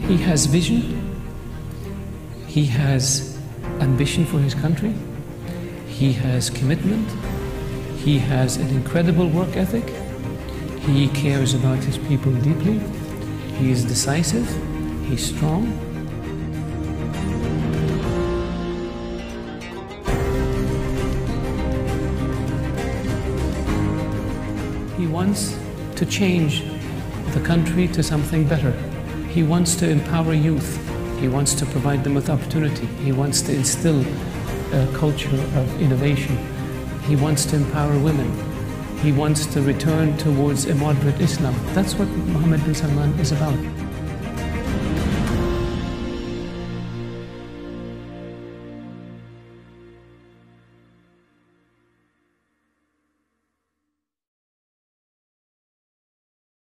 He has vision, he has ambition for his country, he has commitment, he has an incredible work ethic, he cares about his people deeply, he is decisive, he's strong. He wants to change the country to something better. He wants to empower youth. He wants to provide them with opportunity. He wants to instill a culture of innovation. He wants to empower women. He wants to return towards a moderate Islam. That's what Mohammed bin Salman is about.